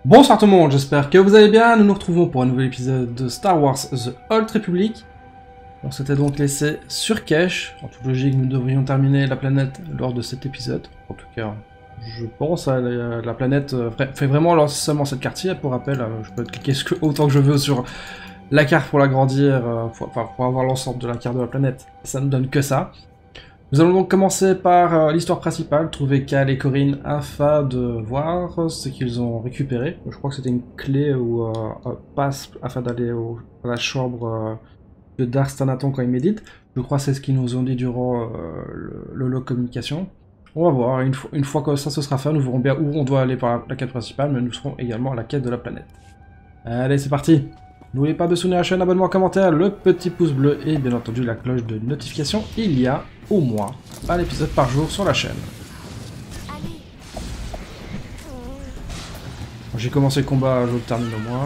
Bonsoir tout le monde, j'espère que vous allez bien. Nous nous retrouvons pour un nouvel épisode de Star Wars The Old Republic. On s'était donc laissé sur Kesh. En toute logique, nous devrions terminer la planète lors de cet épisode. En tout cas, je pense à la planète fait vraiment seulement cette quartier. Pour rappel, je peux cliquer autant que je veux sur la carte pour l'agrandir, pour avoir l'ensemble de la carte de la planète. Ça ne donne que ça. Nous allons donc commencer par l'histoire principale, trouver Cal et Corinne afin de voir ce qu'ils ont récupéré. Je crois que c'était une clé ou un passe afin d'aller à la chambre de Dark Stanaton quand ils méditent. Je crois que c'est ce qu'ils nous ont dit durant le log communication. On va voir, une fois que ça se sera fait, nous verrons bien où on doit aller par la quête principale, mais nous serons également à la quête de la planète. Allez, c'est parti! N'oubliez pas de soutenir la chaîne, abonnement, commentaire, le petit pouce bleu et bien entendu la cloche de notification. Il y a au moins un épisode par jour sur la chaîne. J'ai commencé le combat, je le termine au moins.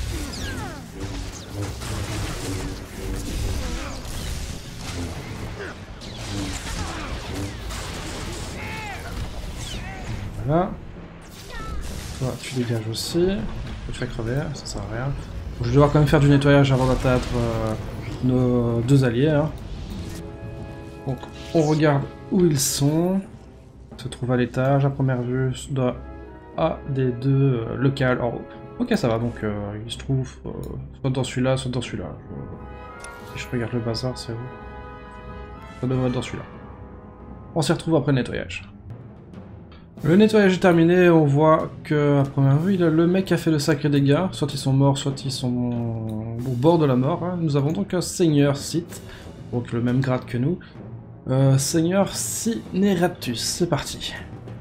Voilà. Toi, tu dégages aussi. Tu fais crever, ça sert à rien. Je vais devoir quand même faire du nettoyage avant d'atteindre nos deux alliés. Hein. Donc, on regarde où ils sont. Ils se trouvent à l'étage. À première vue, doit A des deux locales en haut. Ok, ça va. Donc, ils se trouvent soit dans celui-là, soit dans celui-là. Si je regarde le bazar, c'est où? Ça devrait être dans celui-là. On s'y retrouve après le nettoyage. Le nettoyage est terminé, on voit que à première vue, le mec a fait de sacrés dégâts, soit ils sont morts, soit ils sont au bord de la mort. Hein. Nous avons donc un Seigneur Sith, donc le même grade que nous. Seigneur Cineratus, c'est parti.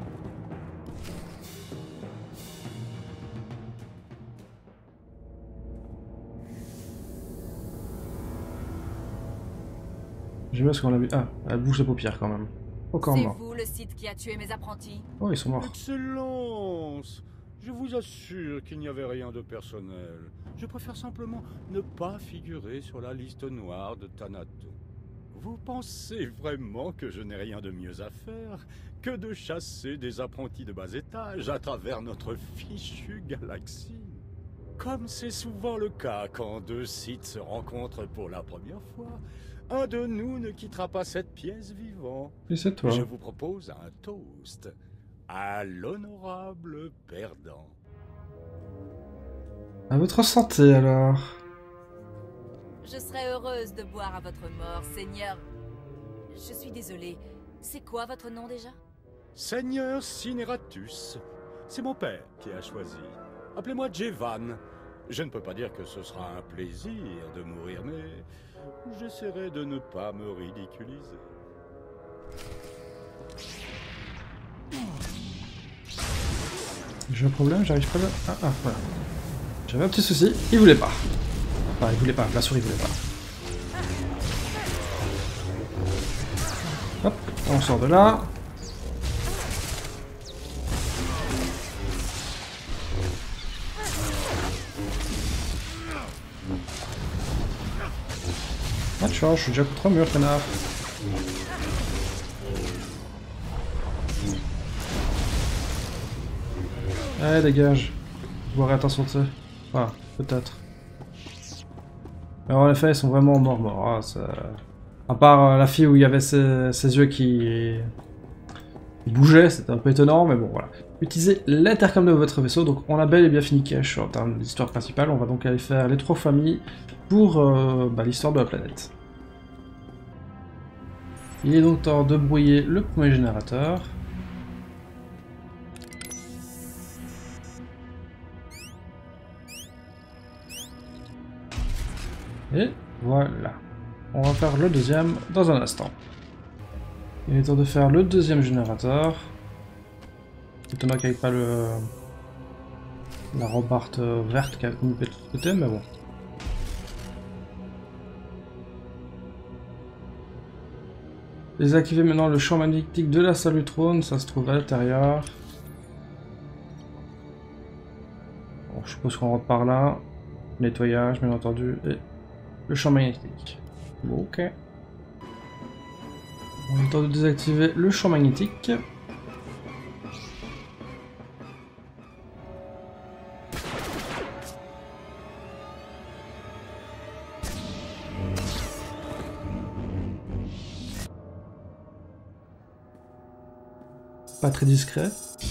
J'aime bien ce qu'on a vu. Ah, elle bouge les paupières quand même. Encore mort. C'est vous le Sith qui a tué mes apprentis? Oh, ils sont morts. Excellence! Je vous assure qu'il n'y avait rien de personnel. Je préfère simplement ne pas figurer sur la liste noire de Thanato. Vous pensez vraiment que je n'ai rien de mieux à faire que de chasser des apprentis de bas étage à travers notre fichue galaxie? Comme c'est souvent le cas quand deux Siths se rencontrent pour la première fois, un de nous ne quittera pas cette pièce vivant. Et c'est toi. Je vous propose un toast à l'honorable perdant. À votre santé alors. Je serais heureuse de boire à votre mort, Seigneur. Je suis désolée. C'est quoi votre nom déjà? Seigneur Cineratus, c'est mon père qui a choisi. Appelez-moi Jevan. Je ne peux pas dire que ce sera un plaisir de mourir, mais j'essaierai de ne pas me ridiculiser. J'ai un problème, j'arrive pas là. Ah, voilà. J'avais un petit souci, il voulait pas. Enfin, il voulait pas, la souris voulait pas. Hop, on sort de là. Ah, tu vois, je suis déjà contre un mur, connard. Allez, dégage. Vous aurez attention de ça. Ah, peut-être. Alors, en effet, ils sont vraiment morts. Ah, ça... À part la fille où il y avait ses yeux qui bougeaient, c'était un peu étonnant, mais bon, voilà. Utilisez l'intercom de votre vaisseau, donc on a bel et bien fini Kesh en termes d'histoire principale. On va donc aller faire les trois familles pour l'histoire de la planète. Il est donc temps de brouiller le premier générateur. Et voilà. On va faire le deuxième dans un instant. Il est temps de faire le deuxième générateur. Étonnant qu'il n'y ait pas la rambarde verte qui a coupé de l'autre côté, mais bon. Désactiver maintenant le champ magnétique de la Salutrone, ça se trouve à l'intérieur. Bon, je suppose qu'on rentre par là. Nettoyage, bien entendu, et le champ magnétique. Bon, ok. On a le temps de désactiver le champ magnétique. Pas très discret.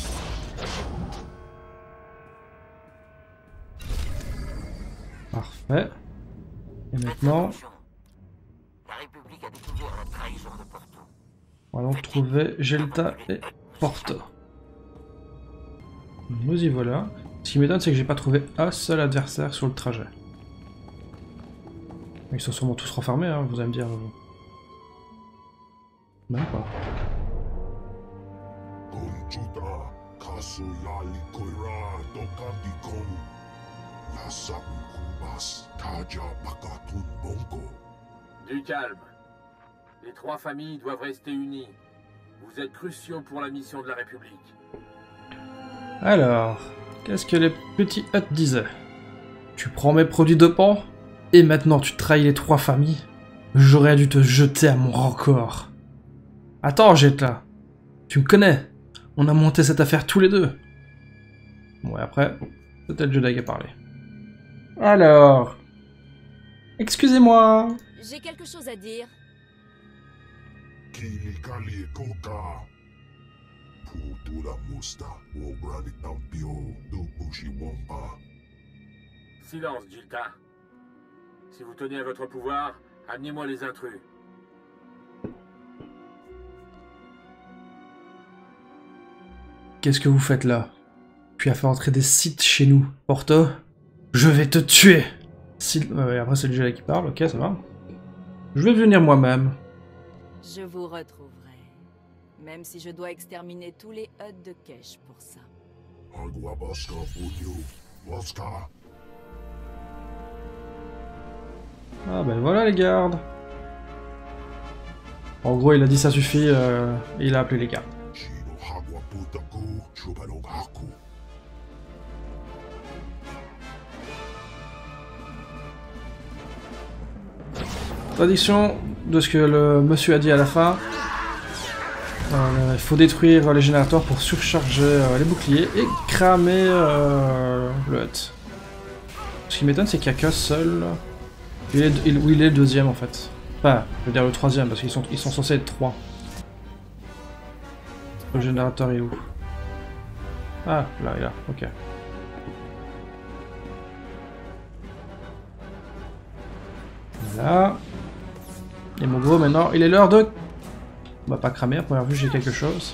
Parfait. Et maintenant, La République a découvert la trahison de Porto. on va donc trouver Gelta et Porto. Nous y voilà. Ce qui m'étonne, c'est que j'ai pas trouvé un seul adversaire sur le trajet. Ils sont sûrement tous renfermés, hein, vous allez me dire. Même pas. Du calme. Les trois familles doivent rester unies. Vous êtes cruciaux pour la mission de la République. Alors, qu'est-ce que les petits Hutt disaient? Tu prends mes produits de pan, et maintenant tu trahis les trois familles? J'aurais dû te jeter à mon rencor. Attends, Jetla. Tu me connais. On a monté cette affaire tous les deux. Bon, et après, c'était le Jedi qui a parlé. Alors... Excusez-moi. J'ai quelque chose à dire. Silence, Jilta. Si vous tenez à votre pouvoir, amenez-moi les intrus. Qu'est-ce que vous faites là? Tu as fait entrer des Sith chez nous, Porto. Je vais te tuer. Après c'est le Jedi qui parle, ok, ça va. Je vais venir moi-même. Je vous retrouverai. Même si je dois exterminer tous les Hutt de Kesh pour ça. Ah ben voilà les gardes. En gros il a dit ça suffit, et il a appelé les gardes. Tradition de ce que le monsieur a dit à la fin. Il faut détruire les générateurs pour surcharger les boucliers et cramer le Hutt. Ce qui m'étonne c'est qu'il n'y a qu'un seul. Où il est le deuxième en fait. Enfin, je veux dire le troisième parce qu'ils sont censés être trois. Le générateur est où? Ah, là, il est là, ok. Voilà. Et mon gros maintenant, il est l'heure de... On va pas cramer, à première vue j'ai quelque chose.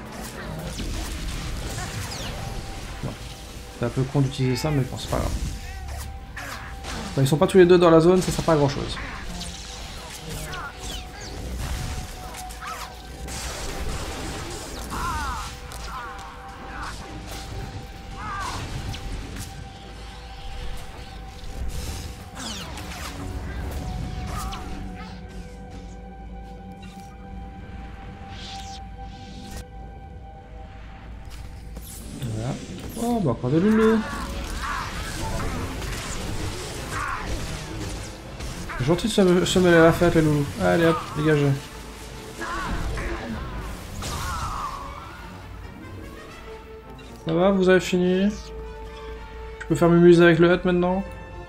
Ouais. C'est un peu con d'utiliser ça, mais bon, c'est pas grave. Quand ils sont pas tous les deux dans la zone, ça sert pas à grand chose. Voilà. Oh, bah encore des loulous. Gentil de se mêler à la fête, les loulous. Allez hop, dégagez. Ça va, vous avez fini? Je peux faire mes musées avec le Hutt maintenant?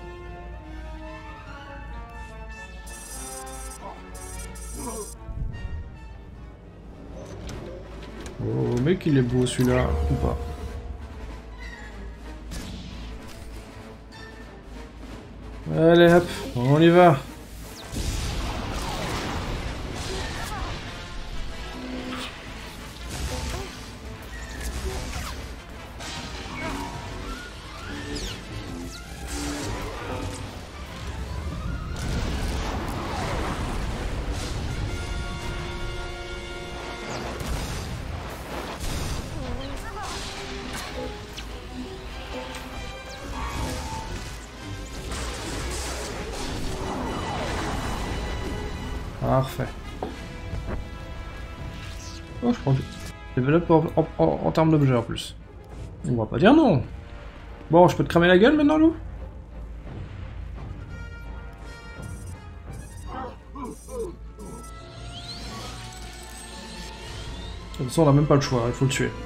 Oh, mec, il est beau celui-là, ou pas? Allez hop, on y va. Parfait. Oh, je prends du développe en termes d'objets en plus. On va pas dire non. Bon, je peux te cramer la gueule maintenant, loup? De toute façon, on a même pas le choix, il faut le tuer.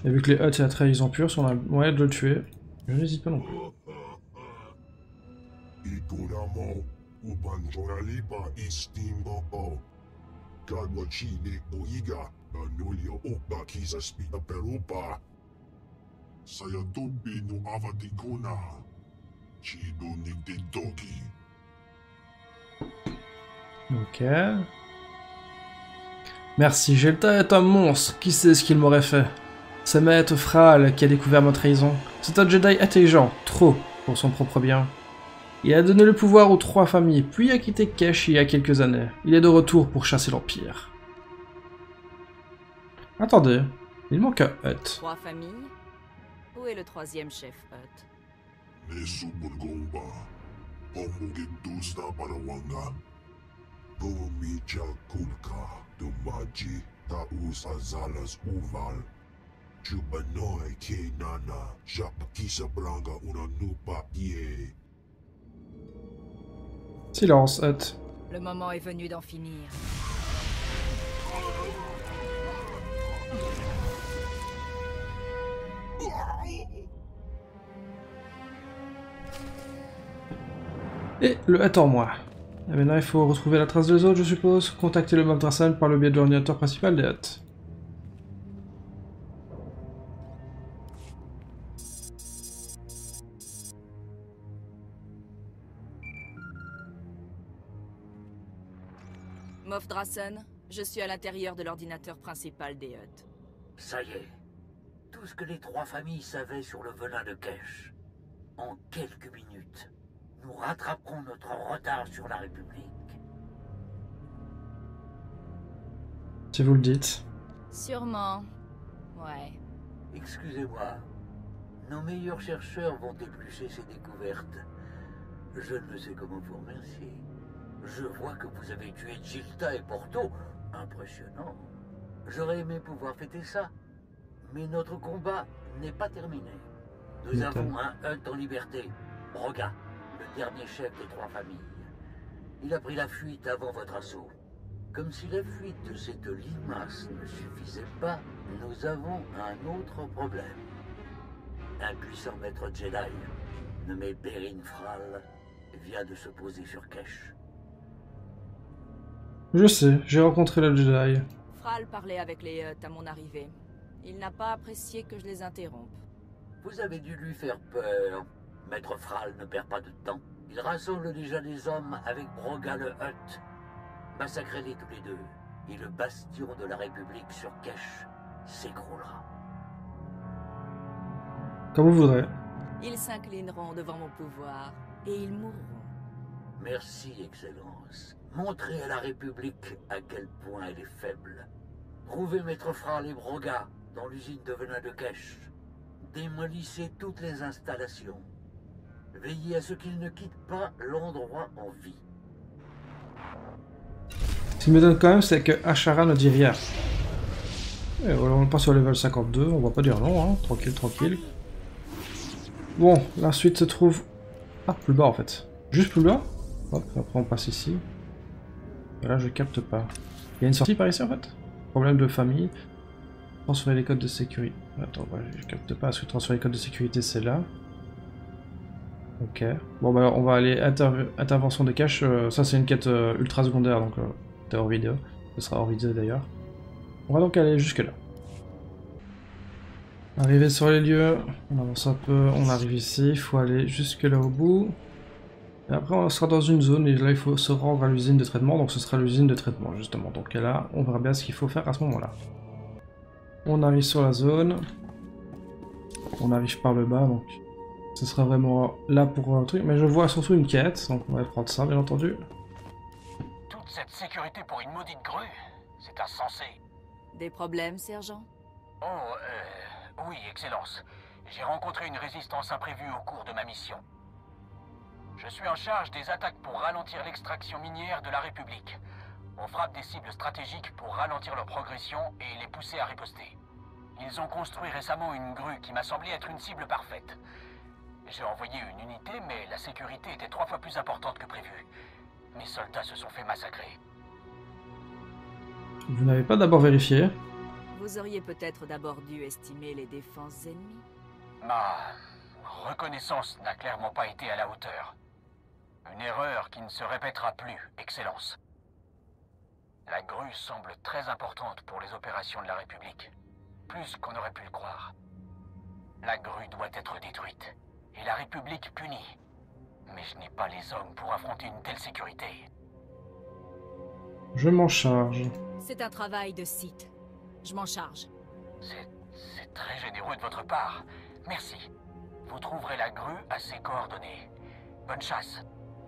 Et vu que les Hutt c'est la trahison pure, si on a moyen de le tuer, je n'hésite pas non plus. Ok. Merci, Gelta est un monstre. Qui sait ce qu'il m'aurait fait? C'est Maître Thrall qui a découvert ma trahison. C'est un Jedi intelligent, trop, pour son propre bien. Il a donné le pouvoir aux 3 familles, puis a quitté Kesh il y a quelques années. Il est de retour pour chasser l'Empire. Attendez, il manque un Hutt. 3 familles? Où est le 3e chef Hutt? Silence, Hutt. Le moment est venu d'en finir. Et le Hutt en moi. Et maintenant il faut retrouver la trace des autres, je suppose. Contacter le Moff Drassen par le biais de l'ordinateur principal des Hutt. Moff Drassen, je suis à l'intérieur de l'ordinateur principal des Hutt. Ça y est. Tout ce que les 3 familles savaient sur le venin de Kesh. En quelques minutes, nous rattraperons notre retard sur la République. Si vous le dites. Sûrement. Ouais. Excusez-moi. Nos meilleurs chercheurs vont éplucher ces découvertes. Je ne sais comment vous remercier. Je vois que vous avez tué Gilta et Porto. Impressionnant. J'aurais aimé pouvoir fêter ça. Mais notre combat n'est pas terminé. Nous avons un Hutt en liberté. Broga, le dernier chef des 3 familles. Il a pris la fuite avant votre assaut. Comme si la fuite de cette limace ne suffisait pas, nous avons un autre problème. Un puissant maître Jedi, nommé Perrin Thrall, vient de se poser sur Kesh. Je sais, j'ai rencontré le Jedi. Thrall parlait avec les Hutt à mon arrivée. Il n'a pas apprécié que je les interrompe. Vous avez dû lui faire peur. Maître Thrall ne perd pas de temps. Il rassemble déjà des hommes avec Broga le Hutt. Massacrez-les tous les deux, et le bastion de la République sur Kesh s'écroulera. Comme vous voudrez. Ils s'inclineront devant mon pouvoir, et ils mourront. Merci, Excellence. Montrez à la République à quel point elle est faible. Trouvez Maître Thrall et Broga dans l'usine de venin de Kesh. Démolissez toutes les installations. Veillez à ce qu'ils ne quittent pas l'endroit en vie. Ce qui me donne quand même, c'est que Ashara ne dit rien. Et voilà, on passe sur le level 52, on va pas dire non, hein. Tranquille, tranquille. Bon, la suite se trouve... Ah, plus bas en fait. Juste plus bas. Hop, après on passe ici. Et là, je capte pas. Il y a une sortie par ici en fait. Problème de famille. Transférer les codes de sécurité. Attends, ouais, je capte pas. Est-ce que transférer les codes de sécurité, c'est là? Ok. Bon, bah on va aller intervention de cache. Ça, c'est une quête ultra secondaire, donc c'est hors vidéo. Ce sera hors vidéo d'ailleurs. On va donc aller jusque là. Arrivé sur les lieux, on avance un peu, on arrive ici, il faut aller jusque là au bout. Et après on sera dans une zone et là il faut se rendre à l'usine de traitement, donc ce sera l'usine de traitement justement. Donc là on verra bien ce qu'il faut faire à ce moment là. On arrive sur la zone, on arrive par le bas donc ce sera vraiment là pour un truc, mais je vois surtout une quête, donc on va prendre ça bien entendu. Toute cette sécurité pour une maudite grue, c'est insensé. Des problèmes, sergent? Oh, oui, Excellence. J'ai rencontré une résistance imprévue au cours de ma mission. Je suis en charge des attaques pour ralentir l'extraction minière de la République. On frappe des cibles stratégiques pour ralentir leur progression et les pousser à riposter. Ils ont construit récemment une grue qui m'a semblé être une cible parfaite. J'ai envoyé une unité, mais la sécurité était 3 fois plus importante que prévu. Mes soldats se sont fait massacrer. Vous n'avez pas d'abord vérifié? Vous auriez peut-être d'abord dû estimer les défenses ennemies. Ma reconnaissance n'a clairement pas été à la hauteur. Une erreur qui ne se répétera plus, Excellence. La grue semble très importante pour les opérations de la République. Plus qu'on aurait pu le croire. La grue doit être détruite. Et la République punie. Mais je n'ai pas les hommes pour affronter une telle sécurité. Je m'en charge. C'est un travail de site. Je m'en charge. C'est très généreux de votre part. Merci. Vous trouverez la grue à ses coordonnées. Bonne chasse.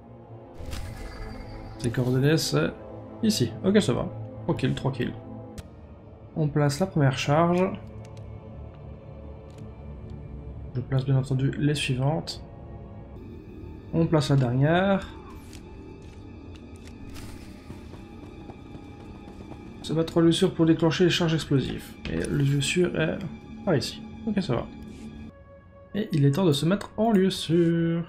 Ses coordonnées, c'est ici. Ok, ça va. Tranquille, tranquille. On place la première charge. Je place bien entendu les suivantes. On place la dernière. Se battre le sûr pour déclencher les charges explosives. Et le lieu sûr est par ici. Ok, ça va. Et il est temps de se mettre en lieu sûr.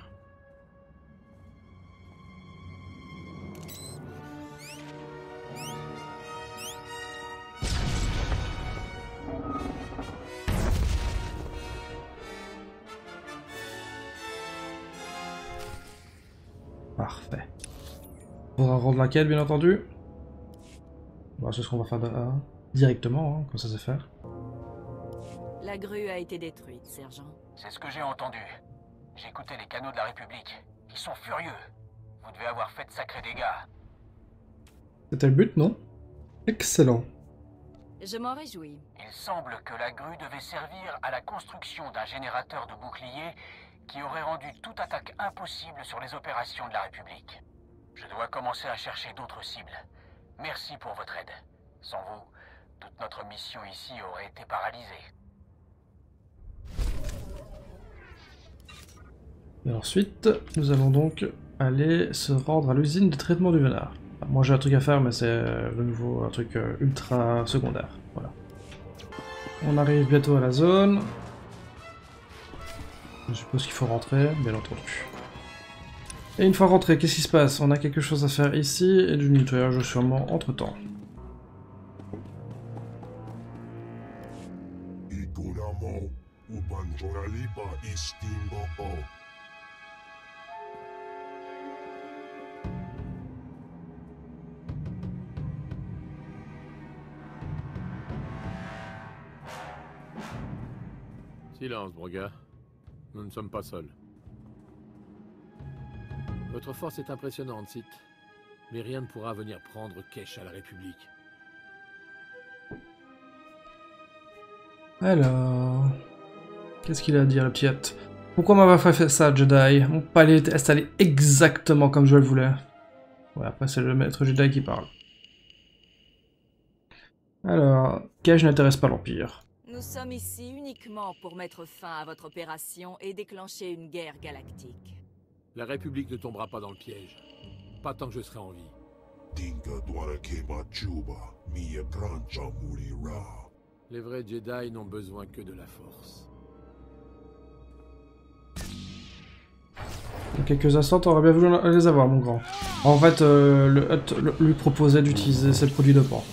Parfait. On va rendre la quête, bien entendu. Bon, c'est ce qu'on va faire directement, hein, comme ça c'est faire. La grue a été détruite, sergent. C'est ce que j'ai entendu. J'écoutais les canaux de la République. Ils sont furieux. Vous devez avoir fait de sacrés dégâts. C'était le but, non? Excellent. Je m'en réjouis. Il semble que la grue devait servir à la construction d'un générateur de boucliers qui aurait rendu toute attaque impossible sur les opérations de la République. Je dois commencer à chercher d'autres cibles. Merci pour votre aide. Sans vous, toute notre mission ici aurait été paralysée. Et ensuite, nous allons donc aller se rendre à l'usine de traitement du venin. Moi j'ai un truc à faire, mais c'est de nouveau un truc ultra secondaire. Voilà. On arrive bientôt à la zone. Je suppose qu'il faut rentrer, bien entendu. Et une fois rentré, qu'est-ce qui se passe? On a quelque chose à faire ici, et du nettoyage sûrement entre-temps. Silence, Broga. Nous ne sommes pas seuls. Votre force est impressionnante, Sith. Mais rien ne pourra venir prendre Kesh à la République. Alors... Qu'est-ce qu'il a à dire, le petit? Pourquoi m'avoir fait ça, Jedi? Mon palais était installé exactement comme je le voulais. Ouais, après c'est le maître Jedi qui parle. Alors... Kesh n'intéresse pas l'Empire. Nous sommes ici uniquement pour mettre fin à votre opération et déclencher une guerre galactique. La République ne tombera pas dans le piège. Pas tant que je serai en vie. Les vrais Jedi n'ont besoin que de la force. Dans quelques instants, t'aurais bien voulu les avoir, mon grand. En fait, le Hutt lui proposait d'utiliser ses produits de pan.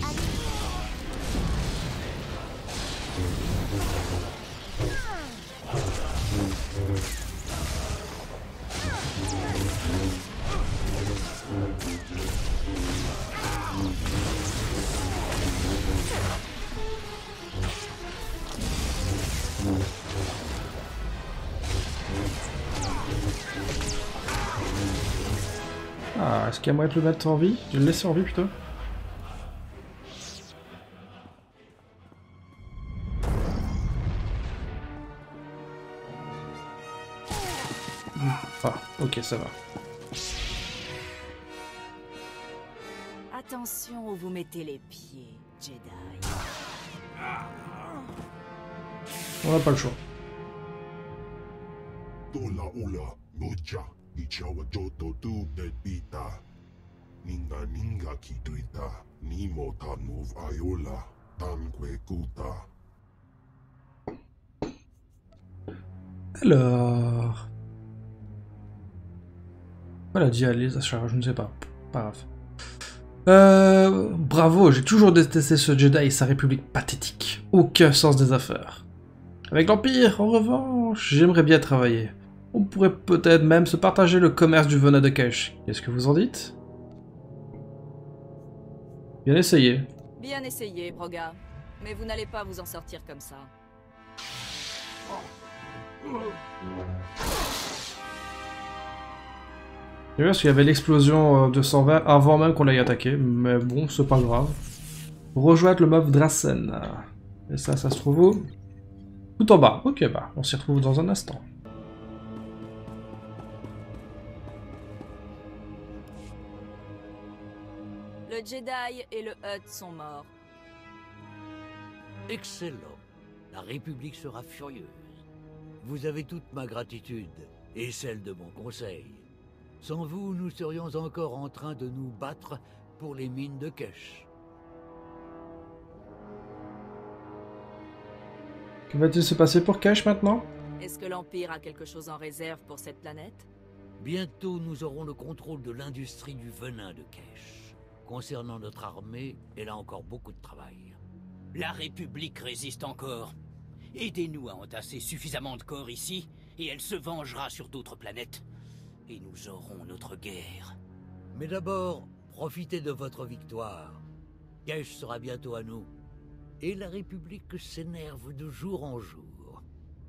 Ah, est-ce qu'il y a moyen de le mettre en vie? De le laisser en vie plutôt? Ah, ok, ça va. Attention où vous mettez les pieds, Jedi. On n'a pas le choix. Alors... Voilà, dit Alice, je ne sais pas. Pas grave. Bravo, j'ai toujours détesté ce Jedi et sa république pathétique. Aucun sens des affaires. Avec l'Empire, en revanche, j'aimerais bien travailler. On pourrait peut-être même se partager le commerce du venin de Kesh. Qu'est-ce que vous en dites? Bien essayé. Bien essayé, Broga. Mais vous n'allez pas vous en sortir comme ça. C'est bien parce qu'il y avait l'explosion de 120 avant même qu'on l'aille attaqué, mais bon, c'est pas grave. Rejoindre le mob Drassen. Et ça se trouve où? Tout en bas. Ok, bah, on s'y retrouve dans un instant. Le Jedi et le Hutt sont morts. Excellent. La République sera furieuse. Vous avez toute ma gratitude, et celle de mon conseil. Sans vous, nous serions encore en train de nous battre pour les mines de Kesh. Que va-t-il se passer pour Kesh maintenant? Est-ce que l'Empire a quelque chose en réserve pour cette planète? Bientôt, nous aurons le contrôle de l'industrie du venin de Kesh. Concernant notre armée, elle a encore beaucoup de travail. La République résiste encore. Aidez-nous à entasser suffisamment de corps ici, et elle se vengera sur d'autres planètes. Et nous aurons notre guerre. Mais d'abord, profitez de votre victoire. Kesh sera bientôt à nous. Et la République s'énerve de jour en jour.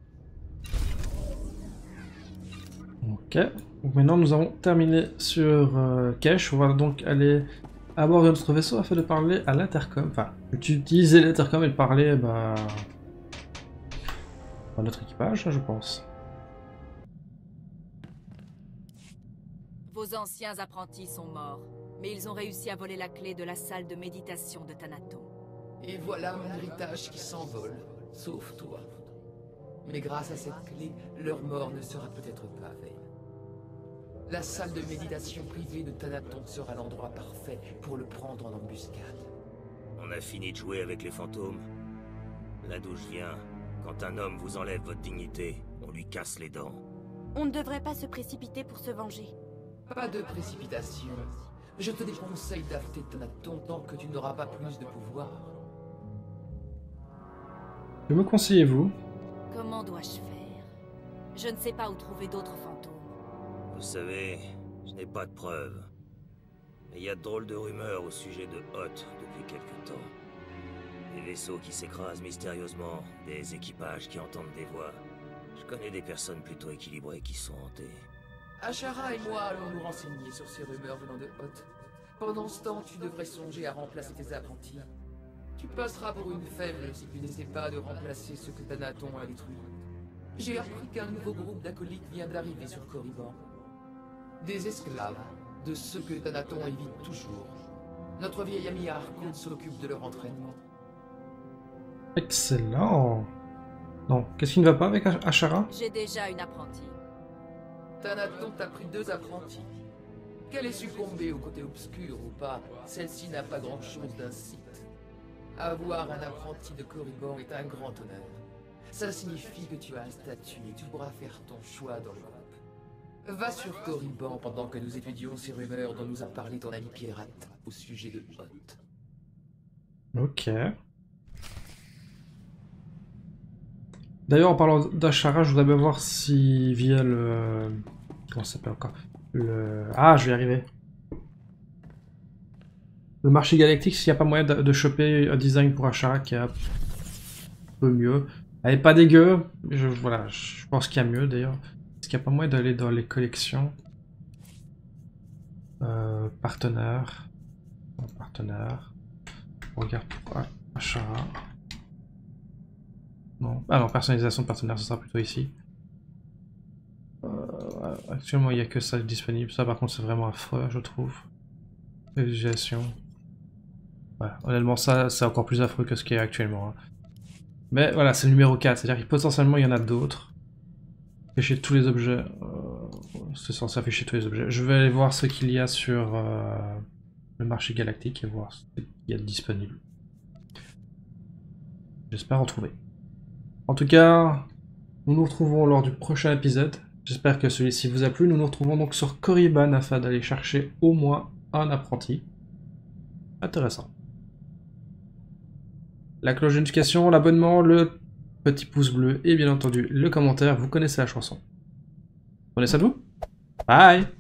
Ok. Donc maintenant nous avons terminé sur Kesh. On va donc aller à bord de notre vaisseau afin de parler à l'intercom. Enfin, utiliser l'intercom et de parler à notre équipage, je pense. Vos anciens apprentis sont morts, mais ils ont réussi à voler la clé de la salle de méditation de Thanaton. Et voilà mon héritage qui s'envole, sauf toi. Mais grâce à cette clé, leur mort ne sera peut-être pas vaine. La salle de méditation privée de Thanaton sera l'endroit parfait pour le prendre en embuscade. On a fini de jouer avec les fantômes. Là d'où je viens, quand un homme vous enlève votre dignité, on lui casse les dents. On ne devrait pas se précipiter pour se venger. Pas de précipitation. Je te déconseille d'affecter Thanaton tant que tu n'auras pas plus de pouvoir. Que me conseillez-vous? Comment dois-je faire? Je ne sais pas où trouver d'autres fantômes. Vous savez, je n'ai pas de preuves. Mais il y a de drôles de rumeurs au sujet de Hutt depuis quelque temps. Des vaisseaux qui s'écrasent mystérieusement, des équipages qui entendent des voix. Je connais des personnes plutôt équilibrées qui sont hantées. Ashara et moi allons nous renseigner sur ces rumeurs venant de Hutt. Pendant ce temps, tu devrais songer à remplacer tes apprentis. Tu passeras pour une faible si tu n'essaies pas de remplacer ce que Thanaton a détruit. J'ai appris qu'un nouveau groupe d'acolytes vient d'arriver sur Korriban. Des esclaves, de ceux que Thanaton évite toujours. Notre vieil ami Harkonnen s'occupe de leur entraînement. Excellent. Non, qu'est-ce qui ne va pas avec Ashara? J'ai déjà une apprentie. Thanaton t'a pris 2 apprentis. Qu'elle ait succombé au côté obscur ou pas, celle-ci n'a pas grand-chose d'un Sith. Avoir un apprenti de Korriban est un grand honneur. Ça signifie que tu as un statut et tu pourras faire ton choix dans le groupe. Va sur Korriban pendant que nous étudions ces rumeurs dont nous a parlé ton ami Pirate au sujet de Hutt. Ok. D'ailleurs, en parlant d'Ashara, je voudrais bien voir si via le... Comment ça s'appelle encore? Ah, je vais y arriver. Le marché galactique, s'il n'y a pas moyen de choper un design pour Ashara qui est un peu mieux. Elle est pas dégueu. Voilà, je pense qu'il y a mieux d'ailleurs. Est-ce qu'il n'y a pas moyen d'aller dans les collections? Partenaires. Partenaires. On regarde pour Ashara. Non. Ah non, personnalisation de partenaire, ce sera plutôt ici. Actuellement, il n'y a que ça disponible. Ça, par contre, c'est vraiment affreux, je trouve. Utilisation. Ouais, honnêtement, ça, c'est encore plus affreux que ce qu'il y a actuellement. Hein. Mais voilà, c'est le numéro 4. C'est-à-dire que potentiellement, il y en a d'autres. Afficher tous les objets. C'est censé afficher tous les objets. Je vais aller voir ce qu'il y a sur le marché galactique et voir ce qu'il y a de disponible. J'espère en trouver. En tout cas, nous nous retrouvons lors du prochain épisode. J'espère que celui-ci vous a plu. Nous nous retrouvons donc sur Korriban afin d'aller chercher au moins un apprenti. Intéressant. La cloche de notification, l'abonnement, le petit pouce bleu et bien entendu le commentaire. Vous connaissez la chanson. Prenez ça de vous. Bye!